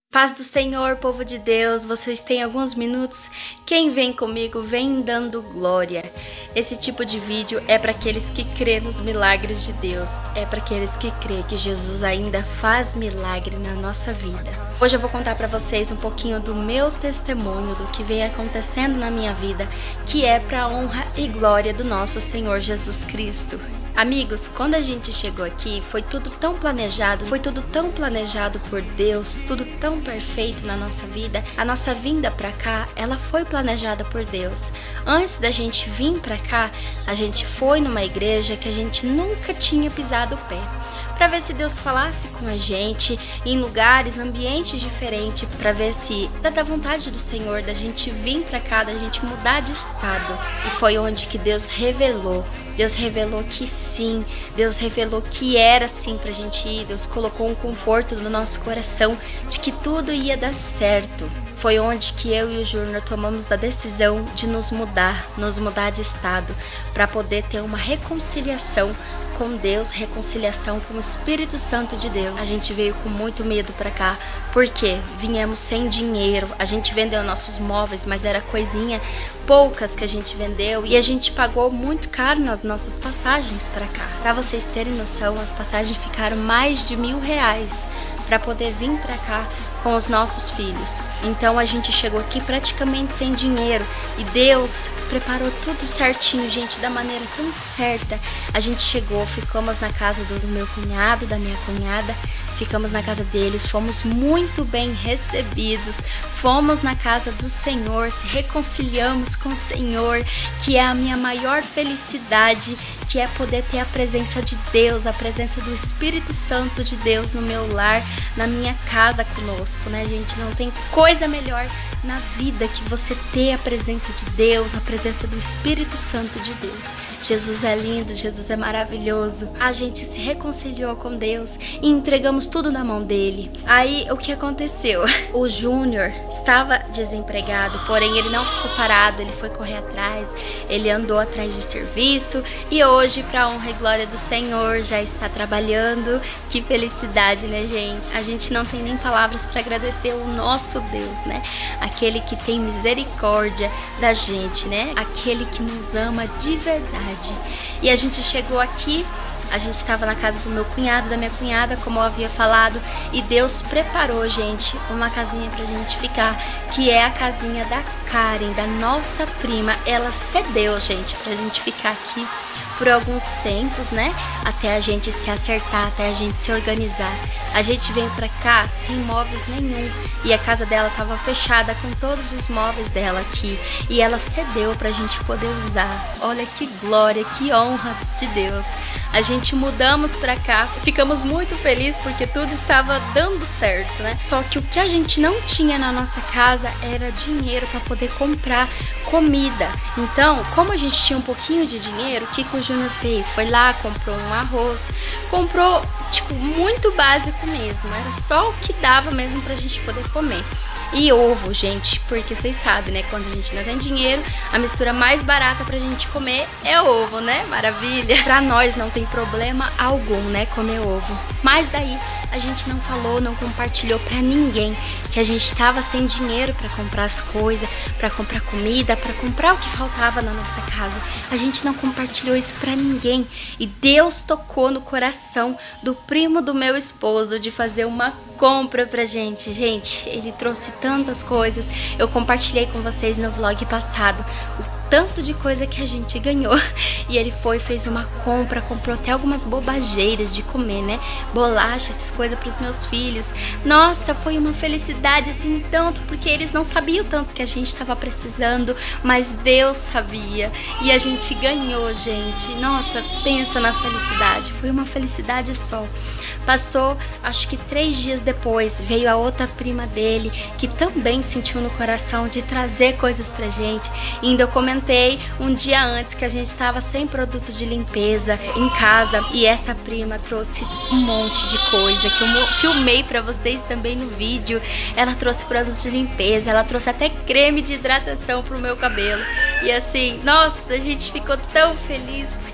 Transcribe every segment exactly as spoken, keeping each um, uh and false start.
Paz do Senhor, povo de Deus, vocês têm alguns minutos? Quem vem comigo, vem dando glória. Esse tipo de vídeo é para aqueles que crêem nos milagres de Deus, é para aqueles que crêem que Jesus ainda faz milagre na nossa vida. Hoje eu vou contar para vocês um pouquinho do meu testemunho, do que vem acontecendo na minha vida, que é para a honra e glória do nosso Senhor Jesus Cristo. Amigos, quando a gente chegou aqui, foi tudo tão planejado, foi tudo tão planejado por Deus, tudo tão perfeito na nossa vida. A nossa vinda pra cá, ela foi planejada por Deus. Antes da gente vir pra cá, a gente foi numa igreja que a gente nunca tinha pisado o pé, para ver se Deus falasse com a gente em lugares, ambientes diferentes, para ver se era da vontade do Senhor da gente vir para cá, da gente mudar de estado. E foi onde que Deus revelou. Deus revelou que sim, Deus revelou que era sim pra gente ir. Deus colocou um conforto no nosso coração de que tudo ia dar certo. Foi onde que eu e o Júnior tomamos a decisão de nos mudar, nos mudar de estado, para poder ter uma reconciliação com Deus, reconciliação com o Espírito Santo de Deus. A gente veio com muito medo pra cá, porque viemos sem dinheiro. A gente vendeu nossos móveis, mas era coisinha, poucas que a gente vendeu, e a gente pagou muito caro nas nossas passagens pra cá. Pra vocês terem noção, as passagens ficaram mais de mil reais para poder vir para cá com os nossos filhos. Então a gente chegou aqui praticamente sem dinheiro e Deus preparou tudo certinho, gente, da maneira tão certa. A gente chegou, ficamos na casa do meu cunhado, da minha cunhada, ficamos na casa deles, fomos muito bem recebidos, fomos na casa do Senhor, se reconciliamos com o Senhor, que é a minha maior felicidade, que é poder ter a presença de Deus, a presença do Espírito Santo de Deus no meu lar, na minha casa conosco, né, gente? Não tem coisa melhor na vida que você ter a presença de Deus, a presença do Espírito Santo de Deus. Jesus é lindo, Jesus é maravilhoso. A gente se reconciliou com Deus e entregamos tudo na mão dele. Aí, o que aconteceu? O Júnior estava desempregado, porém ele não ficou parado, ele foi correr atrás, ele andou atrás de serviço e hoje, para a honra e glória do Senhor, já está trabalhando. Que felicidade, né, gente? A gente não tem nem palavras para agradecer o nosso Deus, né? Aquele que tem misericórdia da gente, né? Aquele que nos ama de verdade. E a gente chegou aqui, a gente estava na casa do meu cunhado, da minha cunhada, como eu havia falado, e Deus preparou, gente, uma casinha pra gente ficar, que é a casinha da Karen, da nossa prima. Ela cedeu, gente, pra gente ficar aqui por alguns tempos, né? Até a gente se acertar, até a gente se organizar. A gente veio pra cá sem móveis nenhum e a casa dela tava fechada com todos os móveis dela aqui e ela cedeu pra gente poder usar. Olha que glória, que honra de Deus. A gente mudamos pra cá, ficamos muito felizes porque tudo estava dando certo, né? Só que o que a gente não tinha na nossa casa era dinheiro para poder comprar comida. Então, como a gente tinha um pouquinho de dinheiro, o que, que o Júnior fez? Foi lá, comprou um arroz, comprou, tipo, muito básico mesmo. Era só o que dava mesmo pra gente poder comer. E ovo, gente, porque vocês sabem, né? Quando a gente não tem dinheiro, a mistura mais barata pra gente comer é ovo, né? Maravilha! Pra nós não tem problema algum, né? Comer ovo. Mas daí a gente não falou, não compartilhou pra ninguém que a gente tava sem dinheiro pra comprar as coisas, pra comprar comida, pra comprar o que faltava na nossa casa. A gente não compartilhou isso pra ninguém. E Deus tocou no coração do primo do meu esposo de fazer uma compra pra gente. Gente, ele trouxe tantas coisas. Eu compartilhei com vocês no vlog passado o tanto de coisa que a gente ganhou. E ele foi, fez uma compra, comprou até algumas bobageiras de comer, né? Bolacha, essas coisas pros meus filhos. Nossa, foi uma felicidade assim tanto, porque eles não sabiam tanto que a gente tava precisando, mas Deus sabia. E a gente ganhou, gente. Nossa, pensa na felicidade. Foi uma felicidade só. Passou, acho que três dias depois, veio a outra prima dele, que também sentiu no coração de trazer coisas pra gente. E ainda eu comentei um dia antes que a gente estava sem produto de limpeza em casa. E essa prima trouxe um monte de coisa, que eu filmei pra vocês também no vídeo. Ela trouxe produtos de limpeza, ela trouxe até creme de hidratação pro meu cabelo. E assim, nossa, a gente ficou tão feliz, porque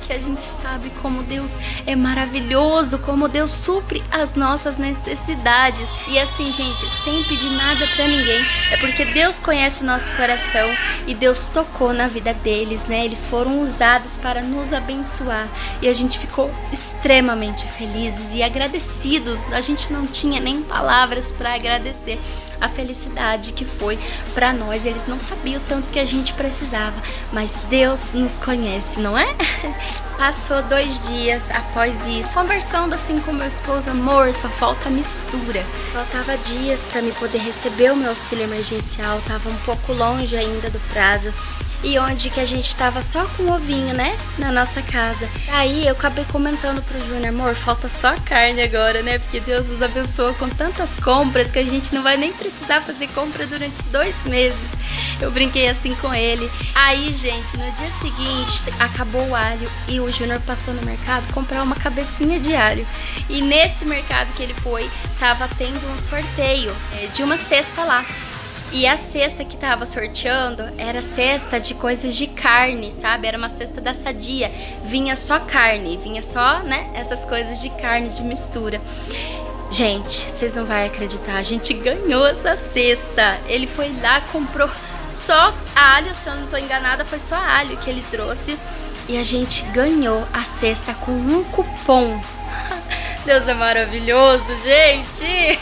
porque a gente sabe como Deus é maravilhoso, como Deus supre as nossas necessidades. E assim, gente, sem pedir nada pra ninguém, é porque Deus conhece o nosso coração e Deus tocou na vida deles, né? Eles foram usados para nos abençoar e a gente ficou extremamente felizes e agradecidos. A gente não tinha nem palavras para agradecer a felicidade que foi para nós. Eles não sabiam o tanto que a gente precisava, mas Deus nos conhece, não é? Passou dois dias após isso, conversando assim com meu esposo: amor, só falta mistura. Faltava dias para me poder receber o meu auxílio emergencial, tava um pouco longe ainda do prazo. E onde que a gente tava só com ovinho, né? Na nossa casa. Aí eu acabei comentando pro Júnior: amor, falta só carne agora, né? Porque Deus nos abençoa com tantas compras que a gente não vai nem precisar fazer compra durante dois meses. Eu brinquei assim com ele. Aí, gente, no dia seguinte acabou o alho e o Júnior passou no mercado comprar uma cabecinha de alho. E nesse mercado que ele foi, tava tendo um sorteio de uma cesta lá. E a cesta que tava sorteando era cesta de coisas de carne, sabe? Era uma cesta da Sadia. Vinha só carne, vinha só, né, essas coisas de carne, de mistura. Gente, vocês não vão acreditar, a gente ganhou essa cesta. Ele foi lá, comprou só alho, se eu não tô enganada, foi só alho que ele trouxe. E a gente ganhou a cesta com um cupom. Deus é maravilhoso, gente!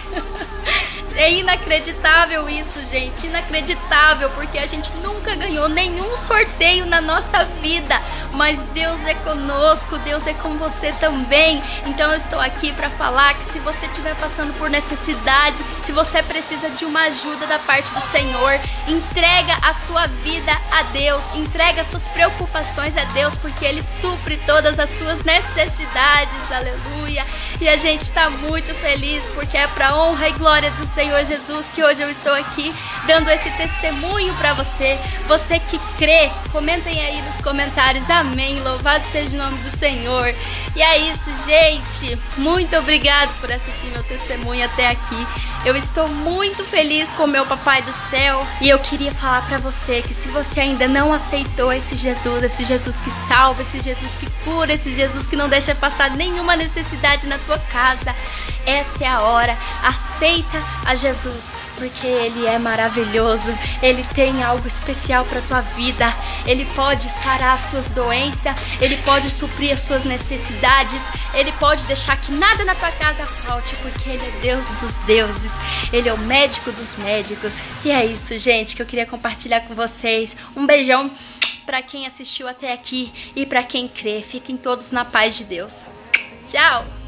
É inacreditável isso, gente, inacreditável, porque a gente nunca ganhou nenhum sorteio na nossa vida, mas Deus é conosco, Deus é com você também. Então eu estou aqui para falar que se você estiver passando por necessidade, se você precisa de uma ajuda da parte do Senhor, entrega a sua vida a Deus, entrega as suas preocupações a Deus, porque Ele supre todas as suas necessidades, aleluia. E a gente está muito feliz, porque é para honra e glória do Senhor Jesus que hoje eu estou aqui dando esse testemunho para você. Você que crê, comentem aí nos comentários, amém, louvado seja o nome do Senhor. E é isso, gente, muito obrigado por assistir meu testemunho até aqui. Eu estou muito feliz com o meu Papai do Céu e eu queria falar pra você que se você ainda não aceitou esse Jesus, esse Jesus que salva, esse Jesus que cura, esse Jesus que não deixa passar nenhuma necessidade na tua casa, essa é a hora. Aceita a Jesus, porque Ele é maravilhoso, Ele tem algo especial para tua vida. Ele pode sarar as suas doenças, Ele pode suprir as suas necessidades, Ele pode deixar que nada na tua casa falte, porque Ele é Deus dos deuses, Ele é o médico dos médicos. E é isso, gente, que eu queria compartilhar com vocês. Um beijão para quem assistiu até aqui e para quem crê. Fiquem todos na paz de Deus. Tchau!